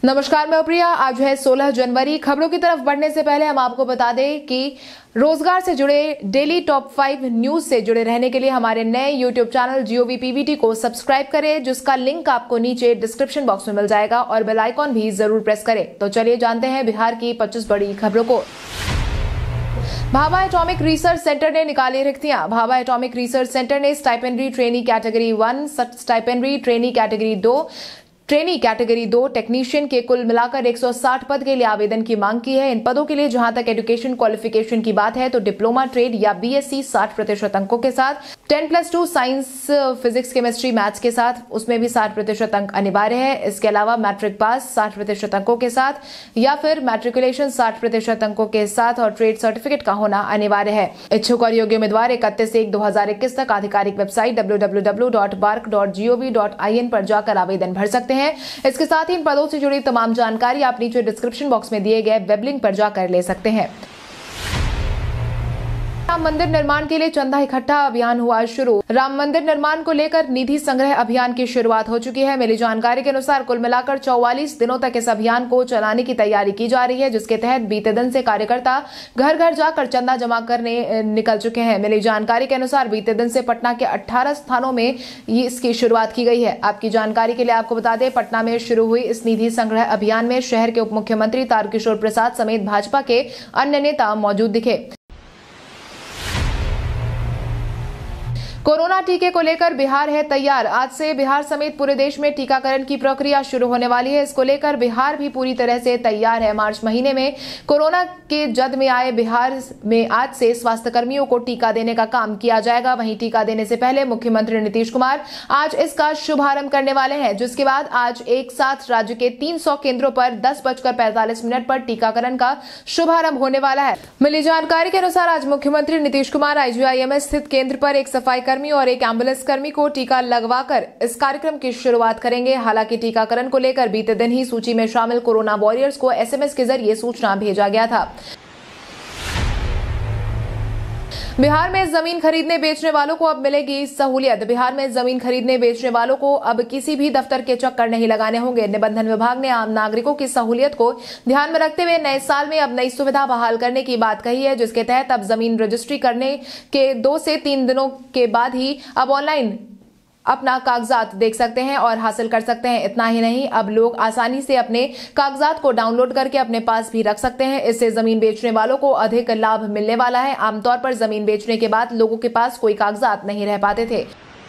नमस्कार, मैं प्रिया। आज है 16 जनवरी। खबरों की तरफ बढ़ने से पहले हम आपको बता दें कि रोजगार से जुड़े डेली टॉप 5 न्यूज से जुड़े रहने के लिए हमारे नए यूट्यूब चैनल GOV PVT को सब्सक्राइब करें, जिसका लिंक आपको नीचे डिस्क्रिप्शन बॉक्स में मिल जाएगा, और बेल आइकॉन भी जरूर प्रेस करें। तो चलिए जानते हैं बिहार की 25 बड़ी खबरों को। भाभा एटॉमिक रिसर्च सेंटर ने निकाली रिक्तियां। भाभा एटॉमिक रिसर्च सेंटर ने stipendiary trainee category 1, stipendiary trainee category 2, trainee category 2 technician के कुल मिलाकर 160 पद के लिए आवेदन की मांग की है। इन पदों के लिए जहां तक एजुकेशन क्वालिफिकेशन की बात है तो डिप्लोमा ट्रेड या BSc 60% अंकों के साथ, 10+2 साइंस फिजिक्स केमिस्ट्री मैथ्स के साथ, उसमें भी 60% अंक अनिवार्य है। इसके अलावा मैट्रिक पास 60% अंकों के साथ या फिर मैट्रिकुलेशन 60% अंकों के साथ और ट्रेड सर्टिफिकेट का होना अनिवार्य है। इच्छुक और योग्य उम्मीदवार 31/1/2021 तक आधिकारिक वेबसाइट www.bark.gov.in पर जाकर आवेदन भर सकते हैं। इसके साथ ही इन पदों से जुड़ी तमाम जानकारी आप नीचे डिस्क्रिप्शन बॉक्स में दिए गए वेब लिंक पर जाकर ले सकते हैं। राम मंदिर निर्माण के लिए चंदा इकट्ठा अभियान हुआ शुरू। राम मंदिर निर्माण को लेकर निधि संग्रह अभियान की शुरुआत हो चुकी है। मिली जानकारी के अनुसार कुल मिलाकर 44 दिनों तक इस अभियान को चलाने की तैयारी की जा रही है, जिसके तहत बीते दिन से कार्यकर्ता घर घर जाकर चंदा जमा करने निकल चुके हैं। मिली जानकारी के अनुसार बीते दिन से पटना के 18 स्थानों में इसकी शुरुआत की गई है। आपकी जानकारी के लिए आपको बता दें, पटना में शुरू हुई इस निधि संग्रह अभियान में शहर के उप मुख्यमंत्री तारकिशोर प्रसाद समेत भाजपा के अन्य नेता मौजूद दिखे। कोरोना टीके को लेकर बिहार है तैयार। आज से बिहार समेत पूरे देश में टीकाकरण की प्रक्रिया शुरू होने वाली है। इसको लेकर बिहार भी पूरी तरह से तैयार है। मार्च महीने में कोरोना के जद में आए बिहार में आज से स्वास्थ्य कर्मियों को टीका देने का काम किया जाएगा। वहीं टीका देने से पहले मुख्यमंत्री नीतीश कुमार आज इसका शुभारंभ करने वाले हैं, जिसके बाद आज एक साथ राज्य के 300 केंद्रों पर 10:45 पर टीकाकरण का शुभारंभ होने वाला है। मिली जानकारी के अनुसार आज मुख्यमंत्री नीतीश कुमार IGIMS स्थित केंद्र पर एक सफाई कर्मी और एक एम्बुलेंस कर्मी को टीका लगवाकर इस कार्यक्रम की शुरुआत करेंगे। हालांकि टीकाकरण को लेकर बीते दिन ही सूची में शामिल कोरोना वॉरियर्स को SMS के जरिए सूचना भेजा गया था। बिहार में जमीन खरीदने बेचने वालों को अब मिलेगी सहूलियत। बिहार में जमीन खरीदने बेचने वालों को अब किसी भी दफ्तर के चक्कर नहीं लगाने होंगे। निबंधन विभाग ने आम नागरिकों की सहूलियत को ध्यान में रखते हुए नए साल में अब नई सुविधा बहाल करने की बात कही है, जिसके तहत अब जमीन रजिस्ट्री करने के 2 से 3 दिनों के बाद ही अब ऑनलाइन अपना कागजात देख सकते हैं और हासिल कर सकते हैं। इतना ही नहीं, अब लोग आसानी से अपने कागजात को डाउनलोड करके अपने पास भी रख सकते हैं। इससे जमीन बेचने वालों को अधिक लाभ मिलने वाला है। आमतौर पर जमीन बेचने के बाद लोगों के पास कोई कागजात नहीं रह पाते थे।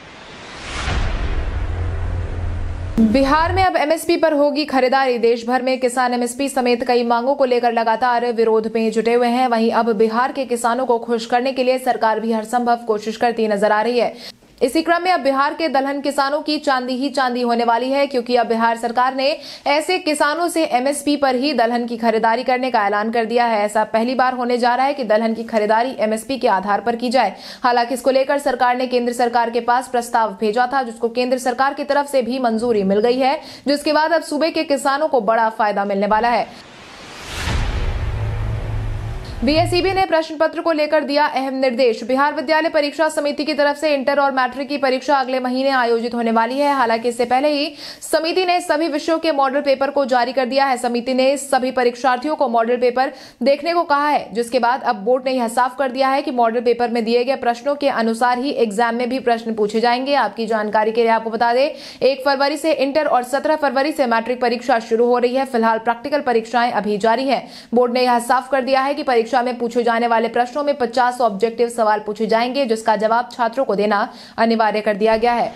बिहार में अब MSP पर होगी खरीदारी। देश भर में किसान MSP समेत कई मांगों को लेकर लगातार विरोध में जुटे हुए हैं। वहीं अब बिहार के किसानों को खुश करने के लिए सरकार भी हर संभव कोशिश करती नजर आ रही है। इसी क्रम में अब बिहार के दलहन किसानों की चांदी ही चांदी होने वाली है, क्योंकि अब बिहार सरकार ने ऐसे किसानों से MSP पर ही दलहन की खरीदारी करने का ऐलान कर दिया है। ऐसा पहली बार होने जा रहा है कि दलहन की खरीदारी MSP के आधार पर की जाए। हालांकि इसको लेकर सरकार ने केंद्र सरकार के पास प्रस्ताव भेजा था, जिसको केंद्र सरकार की तरफ से भी मंजूरी मिल गई है, जिसके बाद अब सूबे के किसानों को बड़ा फायदा मिलने वाला है। BSEB ने प्रश्न पत्र को लेकर दिया अहम निर्देश। बिहार विद्यालय परीक्षा समिति की तरफ से इंटर और मैट्रिक की परीक्षा अगले महीने आयोजित होने वाली है। हालांकि इससे पहले ही समिति ने सभी विषयों के मॉडल पेपर को जारी कर दिया है। समिति ने सभी परीक्षार्थियों को मॉडल पेपर देखने को कहा है, जिसके बाद अब बोर्ड ने यह साफ कर दिया है कि मॉडल पेपर में दिए गए प्रश्नों के अनुसार ही एग्जाम में भी प्रश्न पूछे जाएंगे। आपकी जानकारी के लिए आपको बता दें, 1 फरवरी से इंटर और 17 फरवरी से मैट्रिक परीक्षा शुरू हो रही है। फिलहाल प्रैक्टिकल परीक्षाएं अभी जारी है। बोर्ड ने यह साफ कर दिया है कि परीक्षा में पूछे जाने वाले प्रश्नों में 50 ऑब्जेक्टिव सवाल पूछे जाएंगे, जिसका जवाब छात्रों को देना अनिवार्य कर दिया गया है।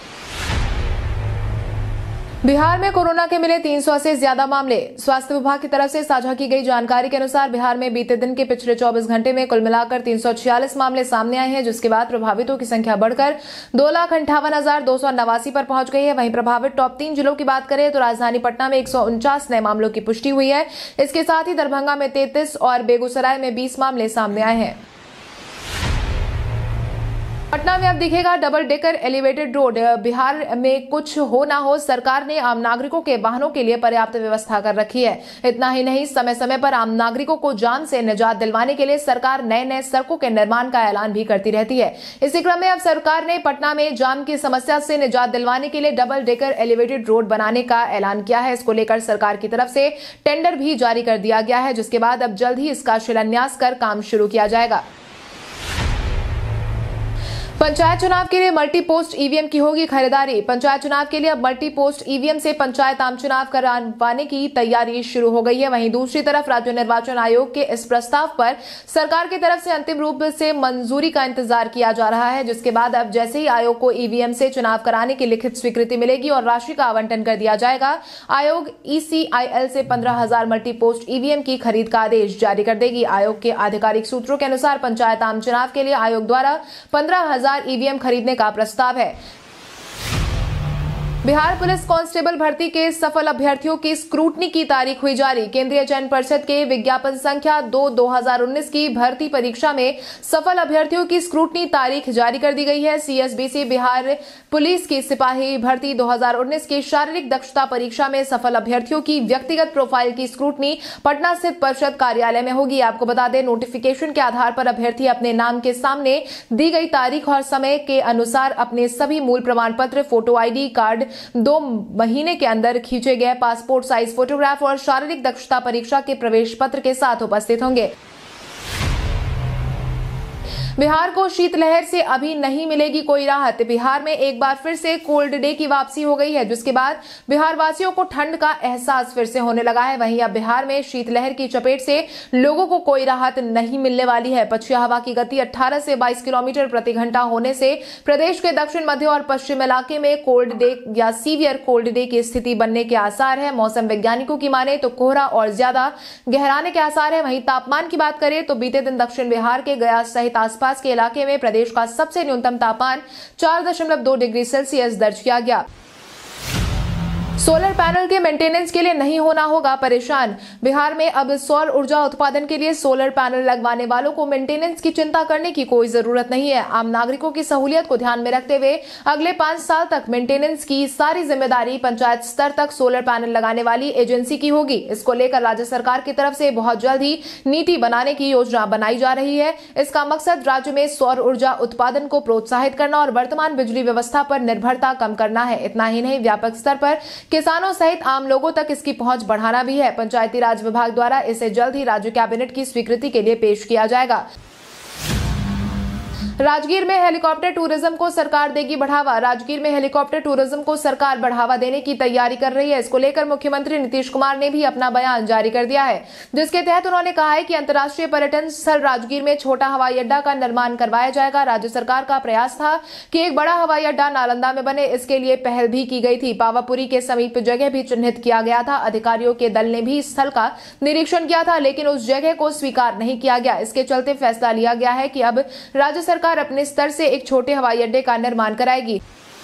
बिहार में कोरोना के मिले 300 से ज्यादा मामले। स्वास्थ्य विभाग की तरफ से साझा की गई जानकारी के अनुसार बिहार में बीते दिन के पिछले 24 घंटे में कुल मिलाकर 346 मामले सामने आए हैं, जिसके बाद प्रभावितों की संख्या बढ़कर 2,58,289 पर पहुंच गई है। वहीं प्रभावित टॉप 3 जिलों की बात करें तो राजधानी पटना में 149 नए मामलों की पुष्टि हुई है। इसके साथ ही दरभंगा में 33 और बेगूसराय में 20 मामले सामने आए हैं। पटना में अब दिखेगा double decker elevated road. Bihar में कुछ हो ना हो, सरकार ने आम नागरिकों के वाहनों के लिए पर्याप्त व्यवस्था कर रखी है। इतना ही नहीं, समय समय पर आम नागरिकों को जाम से निजात दिलवाने के लिए सरकार नए नए सड़कों के निर्माण का ऐलान भी करती रहती है। इसी क्रम में अब सरकार ने पटना में जाम की समस्या से निजात दिलवाने के लिए डबल डेकर एलिवेटेड रोड बनाने का ऐलान किया है। इसको लेकर सरकार की तरफ से टेंडर भी जारी कर दिया गया है, जिसके बाद अब जल्द ही इसका शिलान्यास कर काम शुरू किया जाएगा। पंचायत चुनाव के लिए मल्टी पोस्ट ईवीएम की होगी खरीदारी। पंचायत चुनाव के लिए अब मल्टी पोस्ट ईवीएम से पंचायत आम चुनाव करवाने की तैयारी शुरू हो गई है। वहीं दूसरी तरफ राज्य निर्वाचन आयोग के इस प्रस्ताव पर सरकार की तरफ से अंतिम रूप से मंजूरी का इंतजार किया जा रहा है, जिसके बाद अब जैसे ही आयोग को ईवीएम से चुनाव कराने की लिखित स्वीकृति मिलेगी और राशि का आवंटन कर दिया जाएगा, आयोग ECIL से 15,000 मल्टी पोस्ट ईवीएम की खरीद का आदेश जारी कर देगी। आयोग के आधिकारिक सूत्रों के अनुसार पंचायत आम चुनाव के लिए आयोग द्वारा 15,000 ईवीएम खरीदने का प्रस्ताव है। बिहार पुलिस कांस्टेबल भर्ती के सफल अभ्यर्थियों की स्क्रूटनी की तारीख हुई जारी। केंद्रीय चयन परिषद के विज्ञापन संख्या 2/2019 की भर्ती परीक्षा में सफल अभ्यर्थियों की स्क्रूटनी तारीख जारी कर दी गई है। CSBC बिहार पुलिस की सिपाही भर्ती 2019 की शारीरिक दक्षता परीक्षा में सफल अभ्यर्थियों की व्यक्तिगत प्रोफाइल की स्क्रूटनी पटना स्थित परिषद कार्यालय में होगी। आपको बता दें, नोटिफिकेशन के आधार पर अभ्यर्थी अपने नाम के सामने दी गई तारीख और समय के अनुसार अपने सभी मूल प्रमाण पत्र, फोटो ID कार्ड, 2 महीने के अंदर खींचे गए पासपोर्ट साइज फोटोग्राफ और शारीरिक दक्षता परीक्षा के प्रवेश पत्र के साथ उपस्थित होंगे। बिहार को शीतलहर से अभी नहीं मिलेगी कोई राहत। बिहार में एक बार फिर से कोल्ड डे की वापसी हो गई है, जिसके बाद बिहार वासियों को ठंड का एहसास फिर से होने लगा है। वहीं अब बिहार में शीतलहर की चपेट से लोगों को कोई राहत नहीं मिलने वाली है। पछुआ हवा की गति 18 से 22 किलोमीटर प्रति घंटा होने से प्रदेश के दक्षिण मध्य और पश्चिम इलाके में कोल्ड डे या सीवियर कोल्ड डे की स्थिति बनने के आसार है। मौसम वैज्ञानिकों की माने तो कोहरा और ज्यादा गहराने के आसार है। वहीं तापमान की बात करें तो बीते दिन दक्षिण बिहार के गया सहित आसपास के इलाके में प्रदेश का सबसे न्यूनतम तापमान 4.2 डिग्री सेल्सियस दर्ज किया गया। सोलर पैनल के मेंटेनेंस के लिए नहीं होना होगा परेशान। बिहार में अब सौर ऊर्जा उत्पादन के लिए सोलर पैनल लगवाने वालों को मेंटेनेंस की चिंता करने की कोई जरूरत नहीं है। आम नागरिकों की सहूलियत को ध्यान में रखते हुए अगले 5 साल तक मेंटेनेंस की सारी जिम्मेदारी पंचायत स्तर तक सोलर पैनल लगाने वाली एजेंसी की होगी। इसको लेकर राज्य सरकार की तरफ से बहुत जल्द ही नीति बनाने की योजना बनाई जा रही है। इसका मकसद राज्य में सौर ऊर्जा उत्पादन को प्रोत्साहित करना और वर्तमान बिजली व्यवस्था पर निर्भरता कम करना है। इतना ही नहीं, व्यापक स्तर पर किसानों सहित आम लोगों तक इसकी पहुंच बढ़ाना भी है। पंचायती राज विभाग द्वारा इसे जल्द ही राज्य कैबिनेट की स्वीकृति के लिए पेश किया जाएगा। राजगीर में हेलीकॉप्टर टूरिज्म को सरकार देगी बढ़ावा। राजगीर में हेलीकॉप्टर टूरिज्म को सरकार बढ़ावा देने की तैयारी कर रही है। इसको लेकर मुख्यमंत्री नीतीश कुमार ने भी अपना बयान जारी कर दिया है, जिसके तहत उन्होंने कहा है कि अंतर्राष्ट्रीय पर्यटन स्थल राजगीर में छोटा हवाई अड्डा का निर्माण करवाया जाएगा। राज्य सरकार का प्रयास था कि एक बड़ा हवाई अड्डा नालंदा में बने। इसके लिए पहल भी की गई थी। पावापुरी के समीप जगह भी चिन्हित किया गया था। अधिकारियों के दल ने भी स्थल का निरीक्षण किया था, लेकिन उस जगह को स्वीकार नहीं किया गया। इसके चलते फैसला लिया गया है कि अब राज्य सरकार अपने स्तर से एक छोटे हवाई अड्डे का निर्माण कराएगी।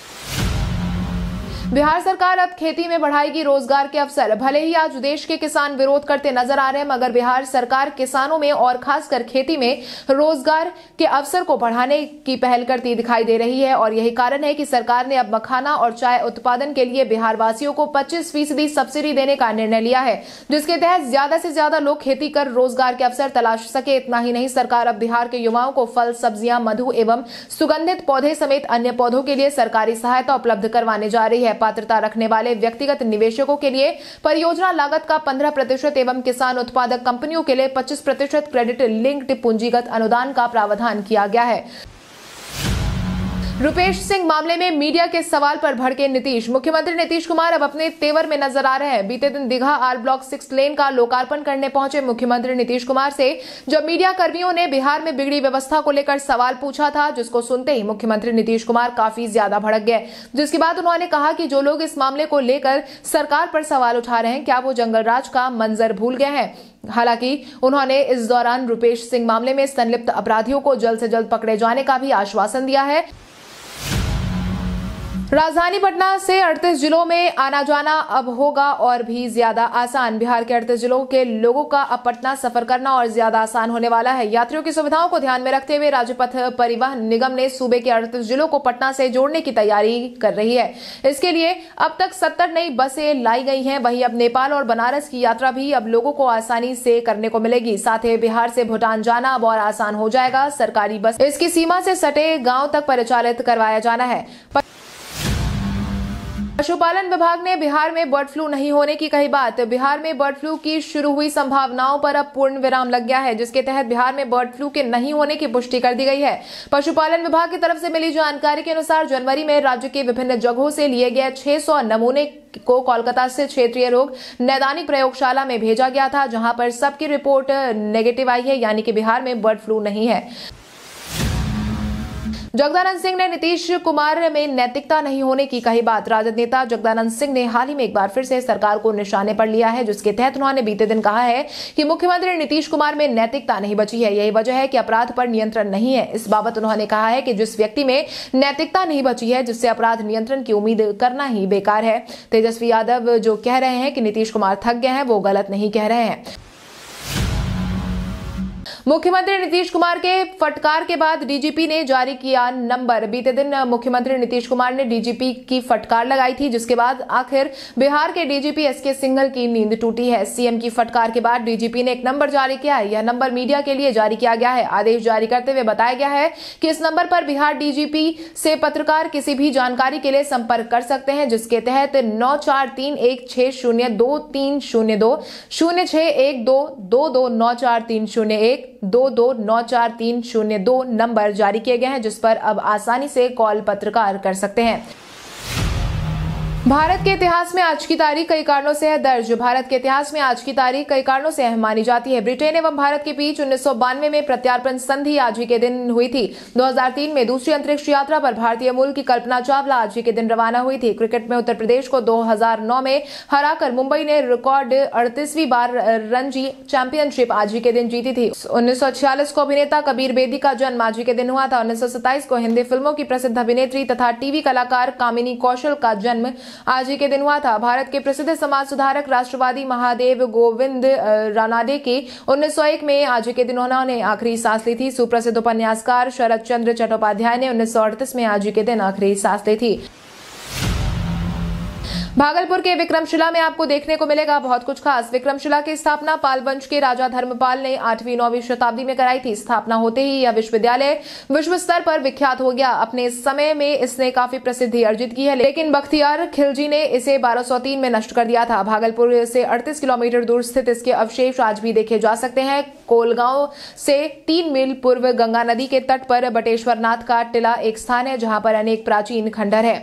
बिहार सरकार अब खेती में बढ़ाएगी रोजगार के अवसर। भले ही आज देश के किसान विरोध करते नजर आ रहे हैं, मगर बिहार सरकार किसानों में और खासकर खेती में रोजगार के अवसर को बढ़ाने की पहल करती दिखाई दे रही है। और यही कारण है कि सरकार ने अब मखाना और चाय उत्पादन के लिए बिहार वासियों को 25% सब्सिडी देने का निर्णय लिया है, जिसके तहत ज्यादा से ज्यादा लोग खेती कर रोजगार के अवसर तलाश सके। इतना ही नहीं, सरकार अब बिहार के युवाओं को फल, सब्जियां, मधु एवं सुगंधित पौधे समेत अन्य पौधों के लिए सरकारी सहायता उपलब्ध करवाने जा रही है। पात्रता रखने वाले व्यक्तिगत निवेशकों के लिए परियोजना लागत का 15% एवं किसान उत्पादक कंपनियों के लिए 25% क्रेडिट लिंक्ड पूंजीगत अनुदान का प्रावधान किया गया है। रुपेश सिंह मामले में मीडिया के सवाल पर भड़के नीतीश। मुख्यमंत्री नीतीश कुमार अब अपने तेवर में नजर आ रहे हैं। बीते दिन दीघा R ब्लॉक 6 लेन का लोकार्पण करने पहुंचे मुख्यमंत्री नीतीश कुमार से जब मीडिया कर्मियों ने बिहार में बिगड़ी व्यवस्था को लेकर सवाल पूछा था, जिसको सुनते ही मुख्यमंत्री नीतीश कुमार काफी ज्यादा भड़क गए। जिसके बाद उन्होंने कहा कि जो लोग इस मामले को लेकर सरकार पर सवाल उठा रहे हैं, क्या वो जंगल राज का मंजर भूल गए हैं। हालांकि उन्होंने इस दौरान रुपेश सिंह मामले में संलिप्त अपराधियों को जल्द से जल्द पकड़े जाने का भी आश्वासन दिया है। राजधानी पटना से 38 जिलों में आना जाना अब होगा और भी ज्यादा आसान। बिहार के 38 जिलों के लोगों का अब पटना सफर करना और ज्यादा आसान होने वाला है। यात्रियों की सुविधाओं को ध्यान में रखते हुए राज्य पथ परिवहन निगम ने सूबे के 38 जिलों को पटना से जोड़ने की तैयारी कर रही है। इसके लिए अब तक 70 नई बसें लाई गई हैं। वहीं अब नेपाल और बनारस की यात्रा भी अब लोगों को आसानी से करने को मिलेगी। साथ ही बिहार से भूटान जाना अब और आसान हो जाएगा। सरकारी बस इसकी सीमा से सटे गाँव तक परिचालित करवाया जाना है। पशुपालन विभाग ने बिहार में बर्ड फ्लू नहीं होने की कही बात। बिहार में बर्ड फ्लू की शुरू हुई संभावनाओं पर अब पूर्ण विराम लग गया है, जिसके तहत बिहार में बर्ड फ्लू के नहीं होने की पुष्टि कर दी गई है। पशुपालन विभाग की तरफ से मिली जानकारी के अनुसार जनवरी में राज्य के विभिन्न जगहों से लिए गए 600 नमूने को कोलकाता से क्षेत्रीय रोग नैदानिक प्रयोगशाला में भेजा गया था, जहां पर सबकी रिपोर्ट नेगेटिव आई है, यानी कि बिहार में बर्ड फ्लू नहीं है। जगदानंद सिंह ने नीतीश कुमार में नैतिकता नहीं होने की कही बात। राजद नेता जगदानंद सिंह ने हाल ही में एक बार फिर से सरकार को निशाने पर लिया है, जिसके तहत उन्होंने बीते दिन कहा है कि मुख्यमंत्री नीतीश कुमार में नैतिकता नहीं बची है। यही वजह है कि अपराध पर नियंत्रण नहीं है। इस बाबत उन्होंने कहा है कि जिस व्यक्ति में नैतिकता नहीं बची है, जिससे अपराध नियंत्रण की उम्मीद करना ही बेकार है। तेजस्वी यादव जो कह रहे हैं कि नीतीश कुमार थक गए हैं, वो गलत नहीं कह रहे हैं। मुख्यमंत्री नीतीश कुमार के फटकार के बाद डीजीपी ने जारी किया नंबर। बीते दिन मुख्यमंत्री नीतीश कुमार ने डीजीपी की फटकार लगाई थी, जिसके बाद आखिर बिहार के डीजीपी एसके सिंघल की नींद टूटी है। सीएम की फटकार के बाद डीजीपी ने एक नंबर जारी किया है। यह नंबर मीडिया के लिए जारी किया गया है। आदेश जारी करते हुए बताया गया है कि इस नंबर पर बिहार डीजीपी से पत्रकार किसी भी जानकारी के लिए संपर्क कर सकते हैं, जिसके तहत 9431602302 0612229430 22943002 नंबर जारी किए गए हैं, जिस पर अब आसानी से कॉल पत्रकार कर सकते हैं। भारत के इतिहास में आज की तारीख कई कारणों से है दर्ज। भारत के इतिहास में आज की तारीख कई कारणों से अहम मानी जाती है। ब्रिटेन एवं भारत के बीच 1992 में प्रत्यार्पण संधि आज ही के दिन हुई थी। 2003 में दूसरी अंतरिक्ष यात्रा पर भारतीय मूल की कल्पना चावला आज ही के दिन रवाना हुई थी। क्रिकेट में उत्तर प्रदेश को 2009 में हराकर मुंबई ने रिकॉर्ड 38वीं बार रणजी चैंपियनशिप आज ही के दिन जीती थी। 1946 को अभिनेता कबीर बेदी का जन्म आज ही के दिन हुआ था। 1927 को हिंदी फिल्मों की प्रसिद्ध अभिनेत्री तथा टीवी कलाकार कामिनी कौशल का जन्म आज ही के दिन हुआ था। भारत के प्रसिद्ध समाज सुधारक राष्ट्रवादी महादेव गोविंद रानाडे की 1901 में आज ही के दिन उन्होंने आखिरी सांस ली थी। सुप्रसिद्ध उपन्यासकार शरद चंद्र चट्टोपाध्याय ने 1938 में आज ही के दिन आखिरी सांस ली थी। भागलपुर के विक्रमशिला में आपको देखने को मिलेगा बहुत कुछ खास। विक्रमशिला की स्थापना पाल वंश के राजा धर्मपाल ने 8वीं-9वीं शताब्दी में कराई थी। स्थापना होते ही यह विश्वविद्यालय विश्व स्तर पर विख्यात हो गया। अपने समय में इसने काफी प्रसिद्धि अर्जित की है, लेकिन बख्तियार खिलजी ने इसे 1203 में नष्ट कर दिया था। भागलपुर से 38 किलोमीटर दूर स्थित इसके अवशेष आज भी देखे जा सकते हैं। कोलगांव से 3 मील पूर्व गंगा नदी के तट पर बटेश्वर नाथ का टिला एक स्थान है, जहां पर अनेक प्राचीन खंडर है।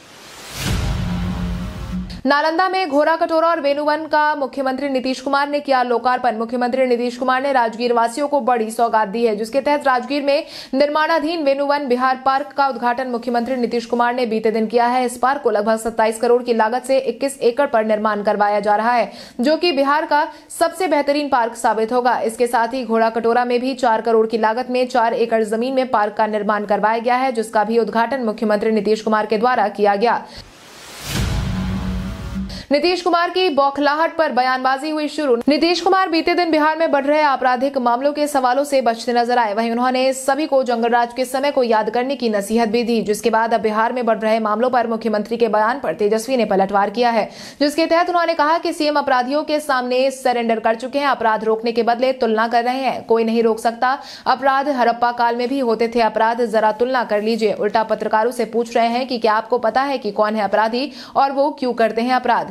नालंदा में घोड़ा कटोरा और वेणुवन का मुख्यमंत्री नीतीश कुमार ने किया लोकार्पण। मुख्यमंत्री नीतीश कुमार ने राजगीर वासियों को बड़ी सौगात दी है, जिसके तहत राजगीर में निर्माणाधीन वेणुवन बिहार पार्क का उद्घाटन मुख्यमंत्री नीतीश कुमार ने बीते दिन किया है। इस पार्क को लगभग 27 करोड़ की लागत से 21 एकड़ पर निर्माण करवाया जा रहा है, जो कि बिहार का सबसे बेहतरीन पार्क साबित होगा। इसके साथ ही घोड़ा कटोरा में भी 4 करोड़ की लागत में 4 एकड़ जमीन में पार्क का निर्माण करवाया गया है, जिसका भी उद्घाटन मुख्यमंत्री नीतीश कुमार के द्वारा किया गया। नीतीश कुमार की बौखलाहट पर बयानबाजी हुई शुरू। नीतीश कुमार बीते दिन बिहार में बढ़ रहे आपराधिक मामलों के सवालों से बचते नजर आए। वहीं उन्होंने सभी को जंगलराज के समय को याद करने की नसीहत भी दी, जिसके बाद अब बिहार में बढ़ रहे मामलों पर मुख्यमंत्री के बयान पर तेजस्वी ने पलटवार किया है, जिसके तहत उन्होंने कहा कि सीएम अपराधियों के सामने सरेंडर कर चुके हैं। अपराध रोकने के बदले तुलना कर रहे हैं। कोई नहीं रोक सकता। अपराध हड़प्पा काल में भी होते थे अपराध, जरा तुलना कर लीजिए। उल्टा पत्रकारों से पूछ रहे हैं कि क्या आपको पता है कि कौन है अपराधी और वो क्यों करते हैं अपराध।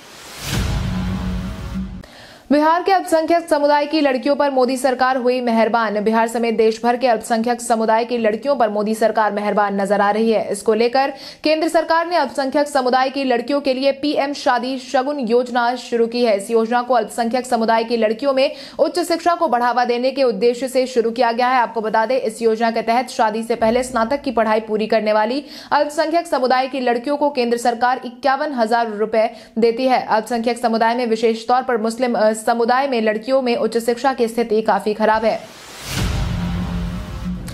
बिहार के अल्पसंख्यक समुदाय की लड़कियों पर मोदी सरकार हुई मेहरबान। बिहार समेत देश भर के अल्पसंख्यक समुदाय की लड़कियों पर मोदी सरकार मेहरबान नजर आ रही है। इसको लेकर केंद्र सरकार ने अल्पसंख्यक समुदाय की लड़कियों के लिए पीएम शादी शगुन योजना शुरू की है। इस योजना को अल्पसंख्यक समुदाय की लड़कियों में उच्च शिक्षा को बढ़ावा देने के उद्देश्य से शुरू किया गया है। आपको बता दें, इस योजना के तहत शादी से पहले स्नातक की पढ़ाई पूरी करने वाली अल्पसंख्यक समुदाय की लड़कियों को केंद्र सरकार 51,000 रुपए देती है। अल्पसंख्यक समुदाय में विशेष तौर पर मुस्लिम समुदाय में लड़कियों में उच्च शिक्षा की स्थिति काफी खराब है।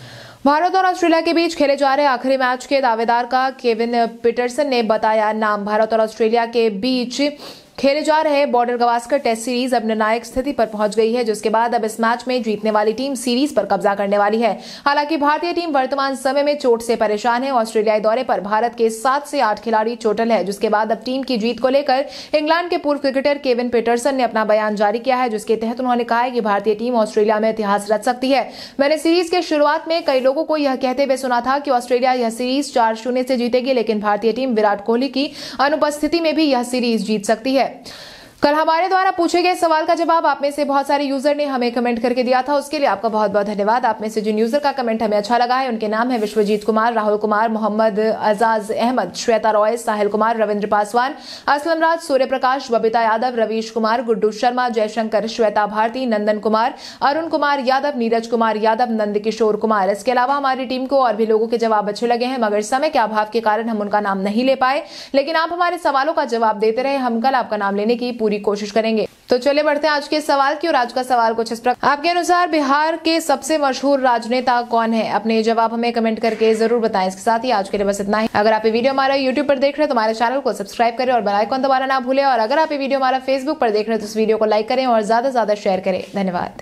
भारत और ऑस्ट्रेलिया के बीच खेले जा रहे आखिरी मैच के दावेदार का केविन पीटरसन ने बताया नाम। भारत और ऑस्ट्रेलिया के बीच खेले जा रहे बॉर्डर गवास्कर टेस्ट सीरीज अब निर्णायक स्थिति पर पहुंच गई है, जिसके बाद अब इस मैच में जीतने वाली टीम सीरीज पर कब्जा करने वाली है। हालांकि भारतीय टीम वर्तमान समय में चोट से परेशान है। ऑस्ट्रेलियाई दौरे पर भारत के 7 से 8 खिलाड़ी चोटिल है, जिसके बाद अब टीम की जीत को लेकर इंग्लैंड के पूर्व क्रिकेटर केविन पीटरसन ने अपना बयान जारी किया है, जिसके तहत उन्होंने कहा है कि भारतीय टीम ऑस्ट्रेलिया में इतिहास रच सकती है। मैंने सीरीज के शुरुआत में कई लोगों को यह कहते हुए सुना था कि ऑस्ट्रेलिया यह सीरीज 4-0 से जीतेगी, लेकिन भारतीय टीम विराट कोहली की अनुपस्थिति में भी यह सीरीज जीत सकती है। कल हमारे द्वारा पूछे गए सवाल का जवाब आप में से बहुत सारे यूजर ने हमें कमेंट करके दिया था, उसके लिए आपका बहुत बहुत धन्यवाद। आप में से जिन यूजर का कमेंट हमें अच्छा लगा है उनके नाम है विश्वजीत कुमार, राहुल कुमार, मोहम्मद अजाज अहमद, श्वेता रॉय, साहिल कुमार, रविंद्र पासवान, असलम राज, सूर्य प्रकाश, बबीता यादव, रवीश कुमार, गुड्डू शर्मा, जयशंकर, श्वेता भारती, नंदन कुमार, अरुण कुमार यादव, नीरज कुमार यादव, नंद किशोर कुमार। इसके अलावा हमारी टीम को और भी लोगों के जवाब अच्छे लगे हैं, मगर समय के अभाव के कारण हम उनका नाम नहीं ले पाए, लेकिन आप हमारे सवालों का जवाब देते रहे। हम कल आपका नाम लेने की पूरी कोशिश करेंगे। तो चलिए बढ़ते हैं आज के सवाल की। और आज का सवाल कुछ इस प्रकार, आपके अनुसार बिहार के सबसे मशहूर राजनेता कौन है? अपने जवाब हमें कमेंट करके जरूर बताएं। इसके साथ ही आज के लिए बस इतना ही। अगर आप ये वीडियो हमारा यूट्यूब पर देख रहे हैं तो हमारे चैनल को सब्सक्राइब करें और बेल आइकन दबाना ना भूलें। और अगर आप ये वीडियो हमारा फेसबुक पर देख रहे हैं तो इस वीडियो को लाइक करें और ज्यादा से ज्यादा शेयर करें। धन्यवाद।